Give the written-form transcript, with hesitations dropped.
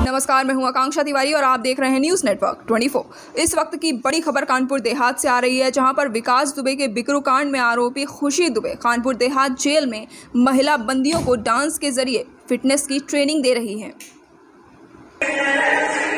नमस्कार, मैं हूं आकांक्षा तिवारी और आप देख रहे हैं न्यूज़ नेटवर्क 24। इस वक्त की बड़ी खबर कानपुर देहात से आ रही है, जहां पर विकास दुबे के बिकरू कांड में आरोपी खुशी दुबे कानपुर देहात जेल में महिला बंदियों को डांस के जरिए फिटनेस की ट्रेनिंग दे रही हैं।